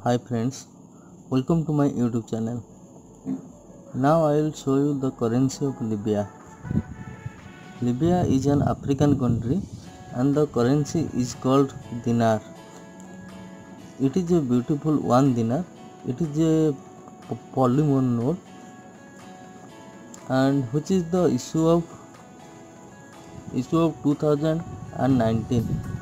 Hi friends, welcome to my YouTube channel. Now I will show you the currency of Libya. Libya is an African country and the currency is called dinar. It is a beautiful one dinar. It is a polymer note and which is the issue of 2019.